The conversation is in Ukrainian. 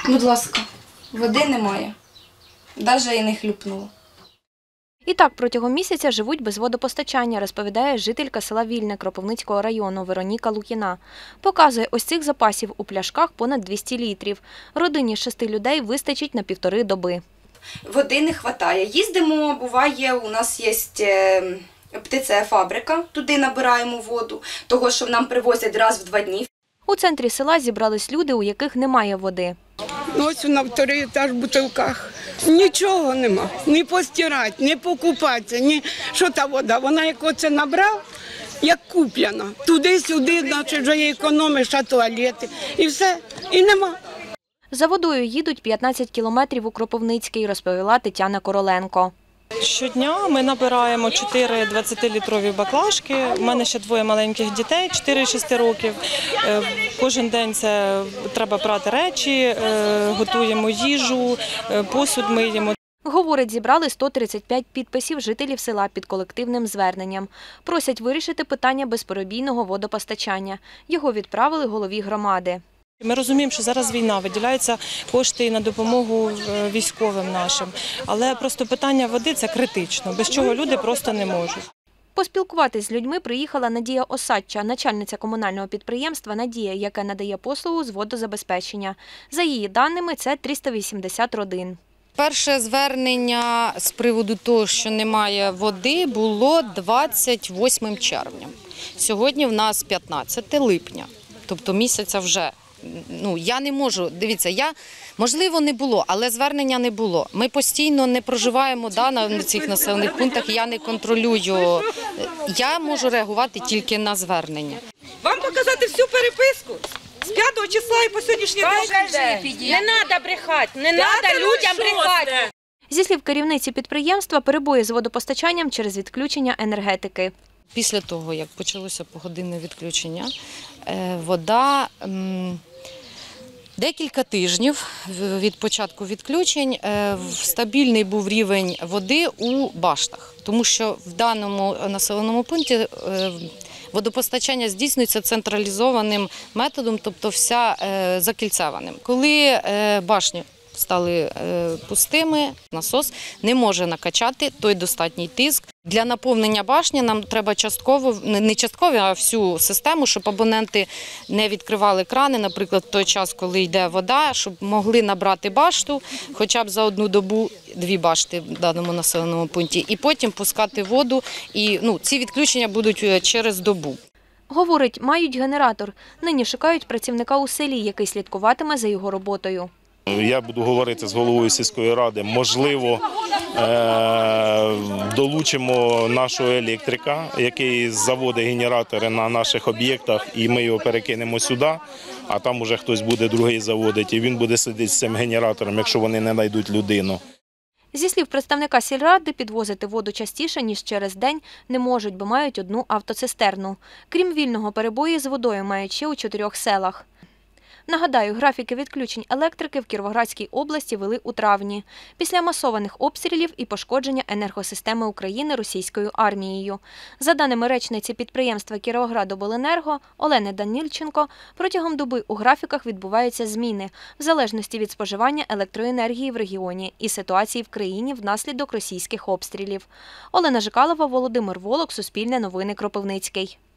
Будь ласка, води немає. Навіть і не хлюпнула. І так протягом місяця живуть без водопостачання, розповідає жителька села Вільне Кропивницького району Вероніка Лукіна. Показує, ось цих запасів у пляшках понад 200 літрів. Родині 6 людей вистачить на 1,5 доби. Води не вистачає. Їздимо, буває, у нас є птицефабрика, туди набираємо воду, того, що нам привозять раз в 2 дні. У центрі села зібрались люди, у яких немає води. Ось на 2-й етаж в бутилках. Нічого нема. Ні постирати, ні покупатися, ні що та вода. Вона як оце набрав, як куплена. Туди-сюди, значить, вже є економиш, а туалети. І все. І нема. За водою їдуть 15 кілометрів у Кропивницький, розповіла Тетяна Короленко. Щодня ми набираємо 4 20-літрові баклажки. У мене ще 2 маленьких дітей, 4-6 років. Кожен день це треба прати речі, готуємо їжу, посуд миємо. Говорить, зібрали 135 підписів жителів села під колективним зверненням. Просять вирішити питання безперебійного водопостачання. Його відправили голові громади. Ми розуміємо, що зараз війна, виділяються кошти на допомогу військовим нашим. Але просто питання води – це критично, без чого люди просто не можуть. Поспілкуватись з людьми приїхала Надія Осадча, начальниця комунального підприємства «Надія», яке надає послугу з водозабезпечення. За її даними, це 380 родин. Перше звернення з приводу того, що немає води, було 28 червня. Сьогодні в нас 15 липня, тобто місяця вже. Я не можу, дивіться, можливо, не було, але звернення не було. Ми постійно не проживаємо на цих населених пунктах, я не контролюю. Я можу реагувати тільки на звернення. Вам показати всю переписку з 5 числа і по сьогоднішній день? Не треба брехати, не треба людям брехати. Зі слів керівниці підприємства, перебої з водопостачанням через відключення енергетики. Після того, як почалося погодинне відключення, вода декілька тижнів від початку відключень стабільний був рівень води у баштах, тому що в даному населеному пункті водопостачання здійснюється централізованим методом, тобто вся закільцеваним. Коли башні стали пустими, насос не може накачати той достатній тиск. Для наповнення башні нам треба частково, не частково, а всю систему, щоб абоненти не відкривали крани, наприклад, в той час, коли йде вода, щоб могли набрати башту, хоча б за 1 добу 2 башти в даному населеному пункті, і потім пускати воду. І ці відключення будуть через добу. Говорить, мають генератор. Нині шукають працівника у селі, який слідкуватиме за його роботою. Я буду говорити з головою сільської ради, можливо, долучимо нашого електрика, який заводить генератори на наших об'єктах, і ми його перекинемо сюди, а там уже хтось буде другий заводити, і він буде сидіти з цим генератором, якщо вони не знайдуть людину. Зі слів представника сільради, підвозити воду частіше, ніж через день, не можуть, бо мають 1 автоцистерну. Крім Вільного, перебої з водою мають ще у 4 селах. Нагадаю, графіки відключень електрики в Кіровоградській області вели у травні, після масованих обстрілів і пошкодження енергосистеми України російською армією. За даними речниці підприємства «Кіровоградобленерго» Олени Данільченко, протягом доби у графіках відбуваються зміни, в залежності від споживання електроенергії в регіоні і ситуації в країні внаслідок російських обстрілів. Олена Жикалова, Володимир Волок, Суспільне новини, Кропивницький.